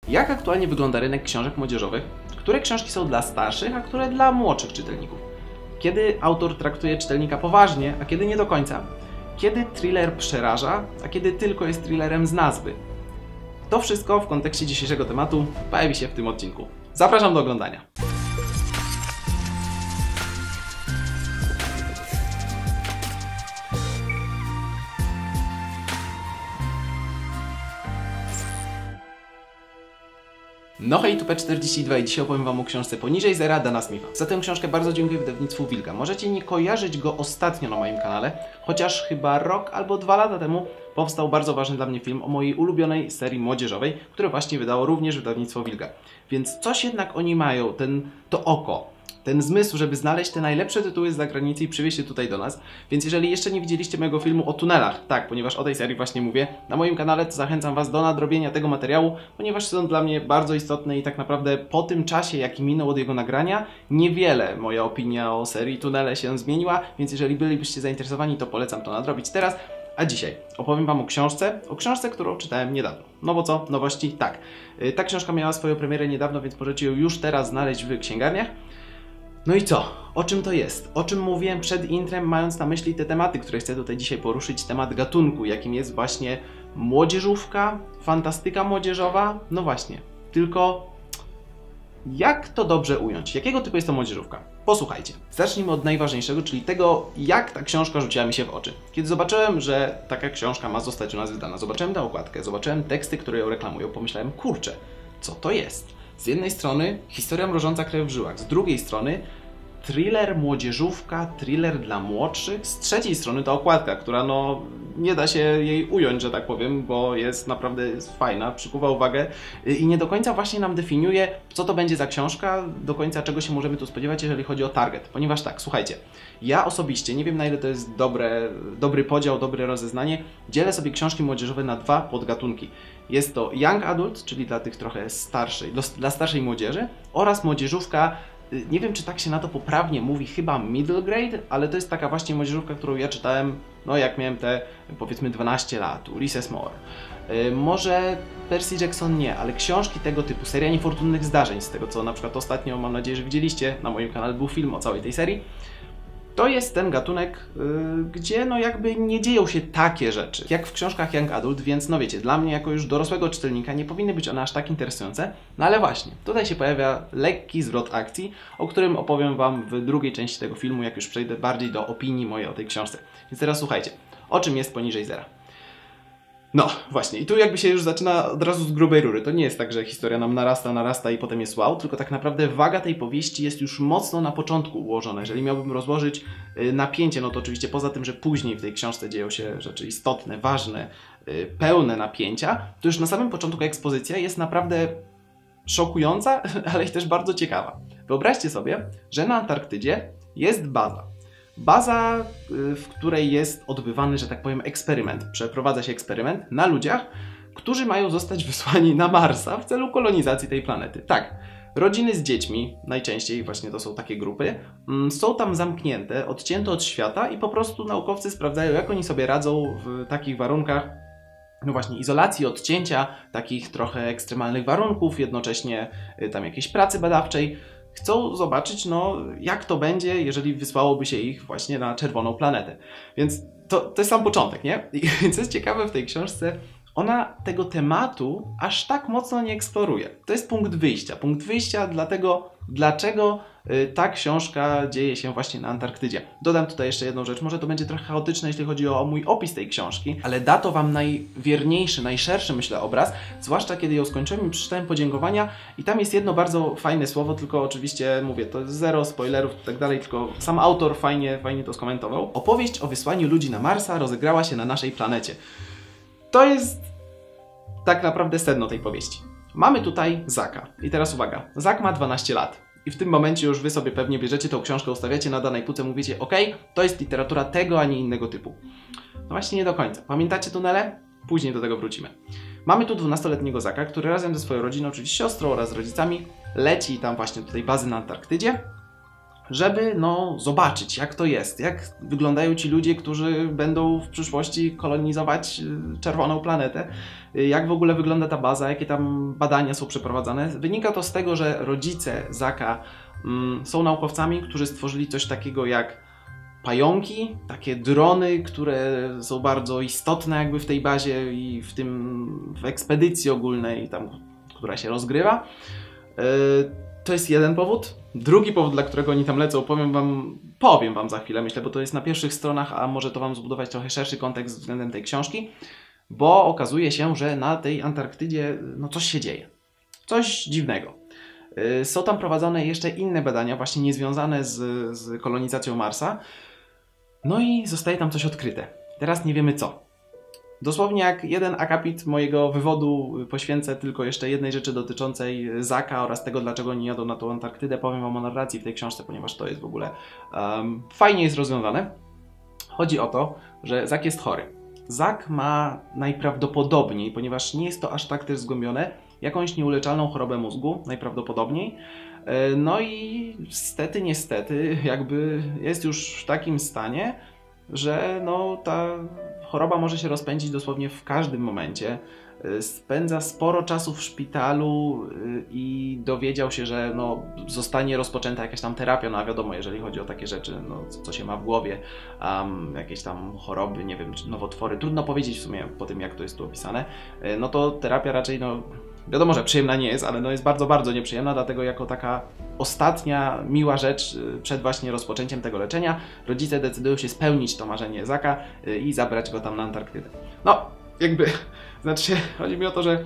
Jak aktualnie wygląda rynek książek młodzieżowych? Które książki są dla starszych, a które dla młodszych czytelników? Kiedy autor traktuje czytelnika poważnie, a kiedy nie do końca? Kiedy thriller przeraża, a kiedy tylko jest thrillerem z nazwy? To wszystko w kontekście dzisiejszego tematu pojawi się w tym odcinku. Zapraszam do oglądania. No hej, tu P42 i dzisiaj opowiem wam o książce Poniżej Zera Dana Smitha. Za tę książkę bardzo dziękuję wydawnictwu Wilka. Możecie nie kojarzyć go ostatnio na moim kanale, chociaż chyba rok albo 2 lata temu powstał bardzo ważny dla mnie film o mojej ulubionej serii młodzieżowej, które właśnie wydało również wydawnictwo Wilka. Więc coś jednak oni mają, to oko, ten zmysł, żeby znaleźć te najlepsze tytuły z zagranicy i przywieźć je tutaj do nas. Więc jeżeli jeszcze nie widzieliście mojego filmu o tunelach, tak, ponieważ o tej serii właśnie mówię, na moim kanale, to zachęcam was do nadrobienia tego materiału, ponieważ są dla mnie bardzo istotne i tak naprawdę po tym czasie, jaki minął od jego nagrania, niewiele moja opinia o serii Tunele się zmieniła, więc jeżeli bylibyście zainteresowani, to polecam to nadrobić teraz. A dzisiaj opowiem wam o książce, którą czytałem niedawno. No bo co? Nowości? Tak. Ta książka miała swoją premierę niedawno, więc możecie ją już teraz znaleźć w księgarniach. No i co? O czym to jest? O czym mówiłem przed intrem, mając na myśli te tematy, które chcę tutaj dzisiaj poruszyć, temat gatunku, jakim jest właśnie młodzieżówka, fantastyka młodzieżowa, no właśnie. Tylko jak to dobrze ująć? Jakiego typu jest to młodzieżówka? Posłuchajcie. Zacznijmy od najważniejszego, czyli tego, jak ta książka rzuciła mi się w oczy. Kiedy zobaczyłem, że taka książka ma zostać u nas wydana, zobaczyłem tę okładkę, zobaczyłem teksty, które ją reklamują, pomyślałem, kurczę, co to jest? Z jednej strony historia mrożąca krew w żyłach, z drugiej strony thriller, młodzieżówka, thriller dla młodszych, z trzeciej strony ta okładka, która no nie da się jej ująć, że tak powiem, bo jest naprawdę fajna, przykuwa uwagę i nie do końca właśnie nam definiuje, co to będzie za książka, do końca czego się możemy tu spodziewać, jeżeli chodzi o target. Ponieważ tak, słuchajcie, ja osobiście, nie wiem na ile to jest dobry podział, dobre rozeznanie, dzielę sobie książki młodzieżowe na 2 podgatunki. Jest to young adult, czyli dla tych trochę starszej, dla starszej młodzieży, oraz młodzieżówka, nie wiem czy tak się na to poprawnie mówi, chyba middle grade, ale to jest taka właśnie młodzieżówka, którą ja czytałem, no jak miałem te powiedzmy 12 lat, Ulysses Moore. Może Percy Jackson nie, ale książki tego typu, seria niefortunnych zdarzeń, z tego co na przykład ostatnio, mam nadzieję, że widzieliście, na moim kanale był film o całej tej serii. To jest ten gatunek, gdzie no jakby nie dzieją się takie rzeczy, jak w książkach young adult, więc no wiecie, dla mnie jako już dorosłego czytelnika nie powinny być one aż tak interesujące, no ale właśnie, tutaj się pojawia lekki zwrot akcji, o którym opowiem wam w drugiej części tego filmu, jak już przejdę bardziej do opinii mojej o tej książce. Więc teraz słuchajcie, o czym jest Poniżej Zera? No właśnie, i tu jakby się już zaczyna od razu z grubej rury. To nie jest tak, że historia nam narasta i potem jest wow, tylko tak naprawdę waga tej powieści jest już mocno na początku ułożona. Jeżeli miałbym rozłożyć napięcie, no to oczywiście poza tym, że później w tej książce dzieją się rzeczy istotne, ważne, pełne napięcia, to już na samym początku ekspozycja jest naprawdę szokująca, ale i też bardzo ciekawa. Wyobraźcie sobie, że na Antarktydzie jest baza. Baza, w której jest odbywany, że tak powiem, eksperyment. Przeprowadza się eksperyment na ludziach, którzy mają zostać wysłani na Marsa w celu kolonizacji tej planety. Tak, rodziny z dziećmi, najczęściej właśnie to są takie grupy, są tam zamknięte, odcięte od świata i po prostu naukowcy sprawdzają, jak oni sobie radzą w takich warunkach, no właśnie, izolacji, odcięcia, takich trochę ekstremalnych warunków, jednocześnie tam jakiejś pracy badawczej. Chcą zobaczyć, no, jak to będzie, jeżeli wysłałoby się ich właśnie na czerwoną planetę. Więc to jest sam początek, nie? I co jest ciekawe w tej książce, ona tego tematu aż tak mocno nie eksploruje. To jest punkt wyjścia. Punkt wyjścia dlatego, dlaczego ta książka dzieje się właśnie na Antarktydzie. Dodam tutaj jeszcze jedną rzecz, może to będzie trochę chaotyczne, jeśli chodzi o mój opis tej książki, ale da to wam najwierniejszy, najszerszy, myślę, obraz, zwłaszcza kiedy ją skończyłem i przeczytałem podziękowania i tam jest jedno bardzo fajne słowo, tylko oczywiście mówię, to jest zero spoilerów i tak dalej, tylko sam autor fajnie to skomentował. Opowieść o wysłaniu ludzi na Marsa rozegrała się na naszej planecie. To jest tak naprawdę sedno tej powieści. Mamy tutaj Zacka. I teraz uwaga, Zack ma 12 lat. I w tym momencie już wy sobie pewnie bierzecie tą książkę, ustawiacie na danej półce, mówicie, ok, to jest literatura tego, a nie innego typu. No właśnie nie do końca. Pamiętacie tunele? Później do tego wrócimy. Mamy tu 12-letniego Zacka, który razem ze swoją rodziną, czyli siostrą oraz rodzicami, leci tam właśnie do tej bazy na Antarktydzie, żeby no zobaczyć, jak to jest, jak wyglądają ci ludzie, którzy będą w przyszłości kolonizować czerwoną planetę, jak w ogóle wygląda ta baza, jakie tam badania są przeprowadzane. Wynika to z tego, że rodzice Zacka są naukowcami, którzy stworzyli coś takiego jak pająki, takie drony, które są bardzo istotne jakby w tej bazie i w ekspedycji ogólnej, tam, która się rozgrywa. To jest jeden powód. Drugi powód, dla którego oni tam lecą, powiem wam za chwilę, myślę, bo to jest na pierwszych stronach, a może to wam zbudować trochę szerszy kontekst względem tej książki, bo okazuje się, że na tej Antarktydzie no coś się dzieje. Coś dziwnego. Są tam prowadzone jeszcze inne badania, właśnie niezwiązane z kolonizacją Marsa. No i zostaje tam coś odkryte. Teraz nie wiemy co. Dosłownie jak jeden akapit mojego wywodu poświęcę tylko jeszcze jednej rzeczy dotyczącej Zacka oraz tego, dlaczego nie jadą na tą Antarktydę. Powiem wam o narracji w tej książce, ponieważ to jest w ogóle fajnie jest rozwiązane. Chodzi o to, że Zack jest chory. Zack ma najprawdopodobniej, ponieważ nie jest to aż tak też zgłębione, jakąś nieuleczalną chorobę mózgu, najprawdopodobniej. No i niestety, jakby jest już w takim stanie, że no, ta choroba może się rozpędzić dosłownie w każdym momencie. Spędza sporo czasu w szpitalu i dowiedział się, że no, zostanie rozpoczęta jakaś tam terapia, no a wiadomo, jeżeli chodzi o takie rzeczy, no, co się ma w głowie, jakieś tam choroby, nie wiem, czy nowotwory, trudno powiedzieć w sumie po tym, jak to jest tu opisane, no to terapia raczej, no wiadomo, że przyjemna nie jest, ale no jest bardzo, bardzo nieprzyjemna, dlatego jako taka ostatnia, miła rzecz przed właśnie rozpoczęciem tego leczenia, rodzice decydują się spełnić to marzenie Zacka i zabrać go tam na Antarktydę. No, jakby, znaczy, chodzi mi o to, że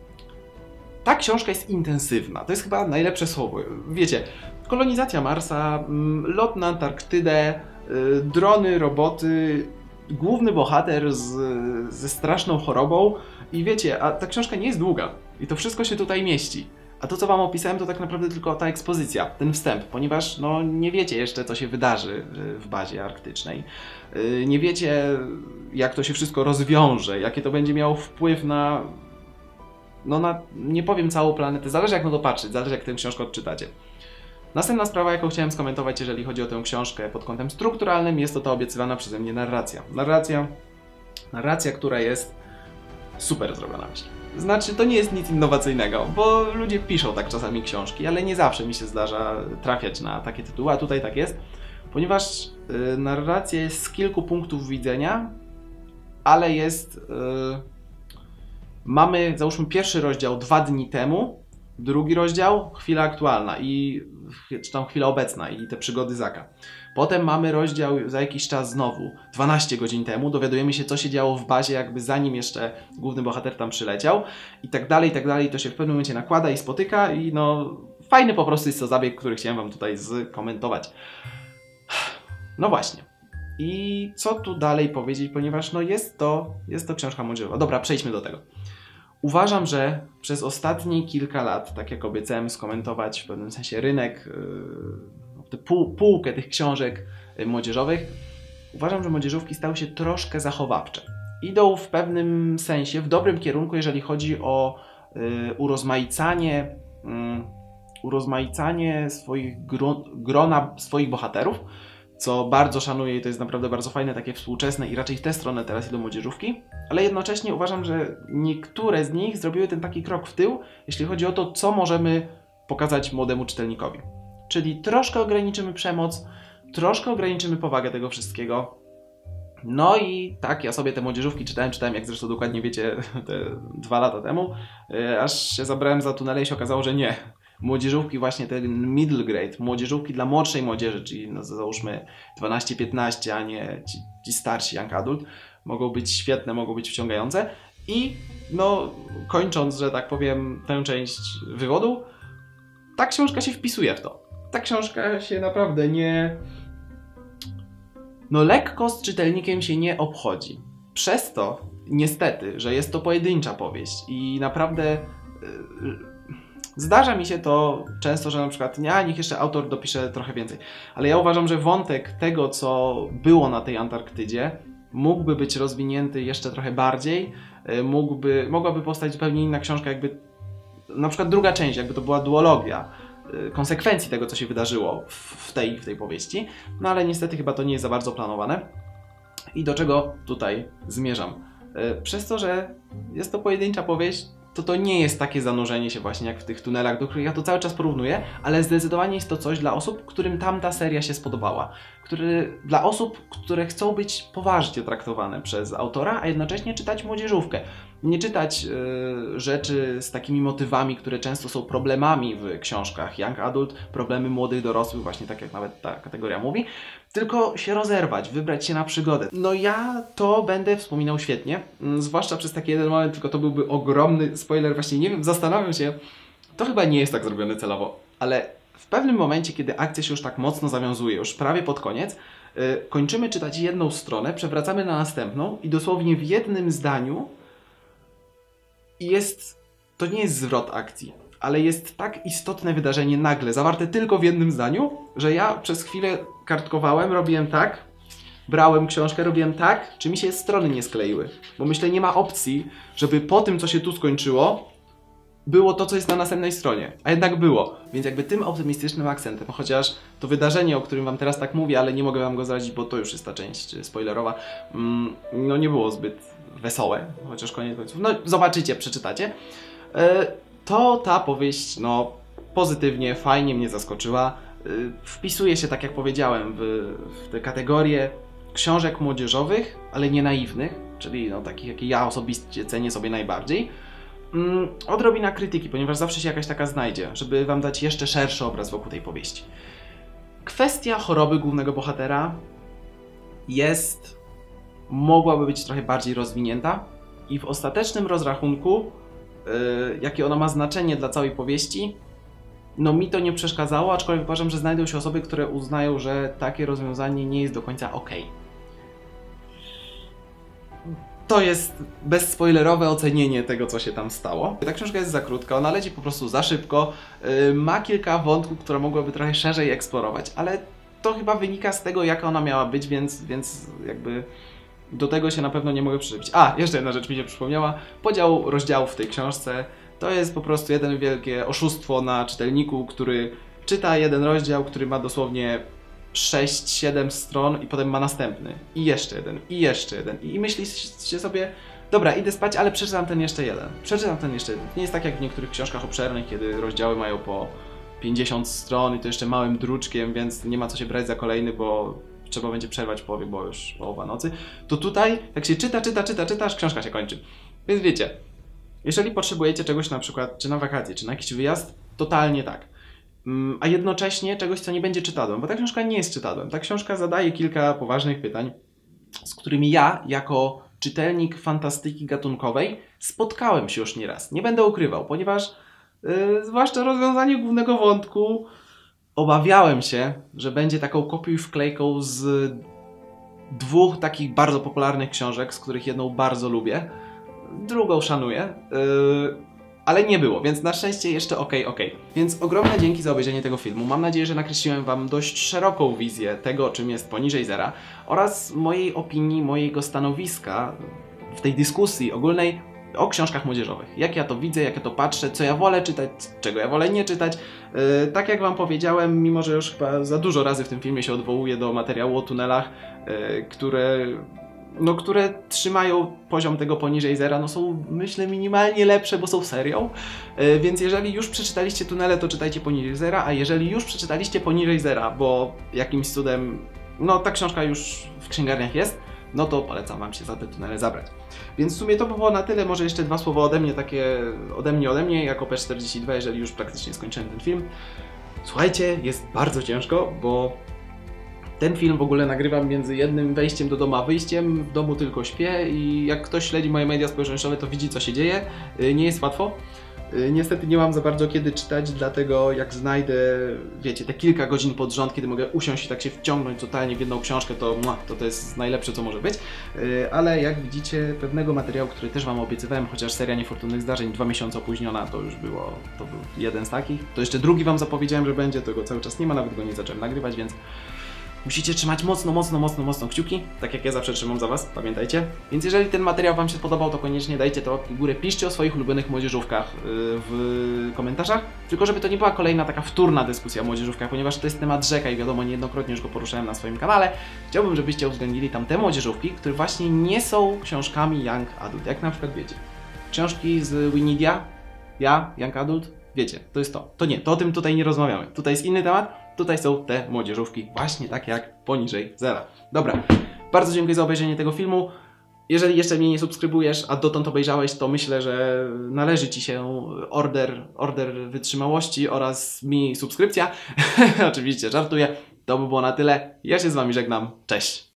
ta książka jest intensywna, to jest chyba najlepsze słowo. Wiecie, kolonizacja Marsa, lot na Antarktydę, drony, roboty, główny bohater ze straszną chorobą i wiecie, a ta książka nie jest długa i to wszystko się tutaj mieści. A to, co wam opisałem, to tak naprawdę tylko ta ekspozycja, ten wstęp, ponieważ no, nie wiecie jeszcze, co się wydarzy w bazie arktycznej. Nie wiecie, jak to się wszystko rozwiąże, jaki to będzie miało wpływ na, nie powiem całą planetę, zależy jak na to patrzeć, zależy jak tę książkę odczytacie. Następna sprawa, jaką chciałem skomentować, jeżeli chodzi o tę książkę pod kątem strukturalnym, jest to ta obiecywana przeze mnie narracja. Narracja, która jest super zrobiona, myślę. Znaczy, to nie jest nic innowacyjnego, bo ludzie piszą tak czasami książki, ale nie zawsze mi się zdarza trafiać na takie tytuły, a tutaj tak jest, ponieważ narracja jest z kilku punktów widzenia, ale jest... mamy, załóżmy, pierwszy rozdział 2 dni temu, drugi rozdział chwila aktualna czy tam chwila obecna i te przygody Zacka. Potem mamy rozdział za jakiś czas znowu, 12 godzin temu, dowiadujemy się, co się działo w bazie, jakby zanim jeszcze główny bohater tam przyleciał i tak dalej, to się w pewnym momencie nakłada i spotyka i no fajny po prostu jest to zabieg, który chciałem wam tutaj skomentować. No właśnie. I co tu dalej powiedzieć, ponieważ no jest to książka młodzieżowa. Dobra, przejdźmy do tego. Uważam, że przez ostatnie kilka lat, tak jak obiecałem skomentować w pewnym sensie rynek, półkę tych książek młodzieżowych, uważam, że młodzieżówki stały się troszkę zachowawcze. Idą w pewnym sensie w dobrym kierunku, jeżeli chodzi o urozmaicanie grona swoich bohaterów, co bardzo szanuję i to jest naprawdę bardzo fajne, takie współczesne i raczej w tę stronę teraz idą młodzieżówki, ale jednocześnie uważam, że niektóre z nich zrobiły ten taki krok w tył, jeśli chodzi o to, co możemy pokazać młodemu czytelnikowi. Czyli troszkę ograniczymy przemoc, troszkę ograniczymy powagę tego wszystkiego. No i tak, ja sobie te młodzieżówki czytałem, jak zresztą dokładnie wiecie, te 2 lata temu, aż się zabrałem za tunele i się okazało, że nie. Młodzieżówki, właśnie ten middle grade, młodzieżówki dla młodszej młodzieży, czyli no załóżmy 12-15, a nie ci starsi young adult, mogą być świetne, mogą być wciągające. I no kończąc, że tak powiem, tę część wywodu, ta książka się wpisuje w to. Ta książka się naprawdę nie... No lekko z czytelnikiem się nie obchodzi. Przez to, niestety, że jest to pojedyncza powieść i naprawdę... Zdarza mi się to często, że na przykład niech jeszcze autor dopisze trochę więcej, ale ja uważam, że wątek tego, co było na tej Antarktydzie, mógłby być rozwinięty jeszcze trochę bardziej, mogłaby powstać zupełnie inna książka, jakby na przykład druga część, jakby to była duologia, konsekwencji tego, co się wydarzyło w tej powieści. No ale niestety chyba to nie jest za bardzo planowane. I do czego tutaj zmierzam? Przez to, że jest to pojedyncza powieść, to nie jest takie zanurzenie się właśnie jak w tych tunelach, do których ja to cały czas porównuję, ale zdecydowanie jest to coś dla osób, którym tamta seria się spodobała. Dla osób, które chcą być poważnie traktowane przez autora, a jednocześnie czytać młodzieżówkę. Nie czytać rzeczy z takimi motywami, które często są problemami w książkach young adult, problemy młodych dorosłych, właśnie tak jak nawet ta kategoria mówi, tylko się rozerwać, wybrać się na przygodę. No ja to będę wspominał świetnie, zwłaszcza przez taki jeden moment, tylko to byłby ogromny spoiler, właśnie nie wiem, zastanawiam się, to chyba nie jest tak zrobione celowo, ale w pewnym momencie, kiedy akcja się już tak mocno zawiązuje, już prawie pod koniec, kończymy czytać jedną stronę, przewracamy na następną i dosłownie w jednym zdaniu to nie jest zwrot akcji, ale jest tak istotne wydarzenie nagle, zawarte tylko w jednym zdaniu, że ja przez chwilę kartkowałem, robiłem tak, brałem książkę, robiłem tak, czy mi się strony nie skleiły. Bo myślę, nie ma opcji, żeby po tym, co się tu skończyło, było to, co jest na następnej stronie. A jednak było. Więc jakby tym optymistycznym akcentem, chociaż to wydarzenie, o którym wam teraz tak mówię, ale nie mogę wam go zdradzić, bo to już jest ta część spoilerowa, no nie było zbyt wesołe, chociaż koniec końców, no zobaczycie, przeczytacie. To ta powieść, no pozytywnie, fajnie mnie zaskoczyła. Wpisuje się, tak jak powiedziałem, w tę kategorię książek młodzieżowych, ale nie naiwnych, czyli no takich, jakie ja osobiście cenię sobie najbardziej. Odrobina krytyki, ponieważ zawsze się jakaś taka znajdzie, żeby wam dać jeszcze szerszy obraz wokół tej powieści. Kwestia choroby głównego bohatera mogłaby być trochę bardziej rozwinięta i w ostatecznym rozrachunku, jakie ona ma znaczenie dla całej powieści, no mi to nie przeszkadzało, aczkolwiek uważam, że znajdą się osoby, które uznają, że takie rozwiązanie nie jest do końca okej. To jest bezspoilerowe ocenienie tego, co się tam stało. Ta książka jest za krótka, ona leci po prostu za szybko, ma kilka wątków, które mogłyby trochę szerzej eksplorować, ale to chyba wynika z tego, jaka ona miała być, więc jakby do tego się na pewno nie mogę przyczepić. A, jeszcze jedna rzecz mi się przypomniała. Podział rozdziałów w tej książce to jest po prostu jeden wielkie oszustwo na czytelniku, który czyta jeden rozdział, który ma dosłownie 6-7 stron i potem ma następny. I jeszcze jeden, i jeszcze jeden. I myślicie sobie, dobra, idę spać, ale przeczytam ten jeszcze jeden. Przeczytam ten jeszcze jeden. Nie jest tak jak w niektórych książkach obszernych, kiedy rozdziały mają po 50 stron i to jeszcze małym druczkiem, więc nie ma co się brać za kolejny, bo trzeba będzie przerwać w połowie, bo już połowa nocy. To tutaj, jak się czyta, aż książka się kończy. Więc wiecie, jeżeli potrzebujecie czegoś na przykład, czy na wakacje, czy na jakiś wyjazd, totalnie tak. A jednocześnie czegoś, co nie będzie czytadłem, bo ta książka nie jest czytadłem. Ta książka zadaje kilka poważnych pytań, z którymi ja, jako czytelnik fantastyki gatunkowej, spotkałem się już nieraz. Nie będę ukrywał, ponieważ zwłaszcza rozwiązanie głównego wątku obawiałem się, że będzie taką kopiuj wklejką z dwóch takich bardzo popularnych książek, z których jedną bardzo lubię, drugą szanuję, ale nie było, więc na szczęście jeszcze okej. Więc ogromne dzięki za obejrzenie tego filmu. Mam nadzieję, że nakreśliłem wam dość szeroką wizję tego, czym jest Poniżej Zera oraz mojej opinii, mojego stanowiska w tej dyskusji ogólnej o książkach młodzieżowych. Jak ja to widzę, jak ja to patrzę, co ja wolę czytać, czego ja wolę nie czytać. Tak jak wam powiedziałem, mimo że już chyba za dużo razy w tym filmie się odwołuję do materiału o tunelach, które trzymają poziom tego Poniżej Zera, no są, myślę, minimalnie lepsze, bo są serią. Więc jeżeli już przeczytaliście Tunele, to czytajcie Poniżej Zera, a jeżeli już przeczytaliście Poniżej Zera, bo jakimś cudem, no ta książka już w księgarniach jest, no to polecam wam się za te Tunele zabrać. Więc w sumie to by było na tyle, może jeszcze dwa słowa ode mnie, takie ode mnie, jako P42, jeżeli już praktycznie skończyłem ten film. Słuchajcie, jest bardzo ciężko, bo ten film w ogóle nagrywam między jednym wejściem do domu a wyjściem, w domu tylko śpię i jak ktoś śledzi moje media społecznościowe, to widzi, co się dzieje. Nie jest łatwo. Niestety nie mam za bardzo kiedy czytać, dlatego jak znajdę, wiecie, te kilka godzin pod rząd, kiedy mogę usiąść i tak się wciągnąć totalnie w jedną książkę, to jest najlepsze, co może być. Ale jak widzicie, pewnego materiału, który też wam obiecywałem, chociaż seria Niefortunnych Zdarzeń 2 miesiące opóźniona, to był jeden z takich. To jeszcze drugi wam zapowiedziałem, że będzie, tego cały czas nie ma, nawet go nie zacząłem nagrywać, więc Musicie trzymać mocno kciuki, tak jak ja zawsze trzymam za was, pamiętajcie. Więc jeżeli ten materiał wam się podobał, to koniecznie dajcie to łapki w górę, piszcie o swoich ulubionych młodzieżówkach w komentarzach. Tylko żeby to nie była kolejna taka wtórna dyskusja o młodzieżówkach, ponieważ to jest temat rzeka i wiadomo, niejednokrotnie już go poruszałem na swoim kanale. Chciałbym, żebyście uwzględnili tam te młodzieżówki, które właśnie nie są książkami Young Adult, jak na przykład wiecie. Książki z Winidia, Young Adult, wiecie, to jest to. To nie, to o tym tutaj nie rozmawiamy. Tutaj jest inny temat. Tutaj są te młodzieżówki, właśnie tak jak poniżej zera. Dobra, bardzo dziękuję za obejrzenie tego filmu. Jeżeli jeszcze mnie nie subskrybujesz, a dotąd obejrzałeś, to myślę, że należy ci się order wytrzymałości oraz mi subskrypcja. Oczywiście żartuję. To by było na tyle. Ja się z wami żegnam. Cześć!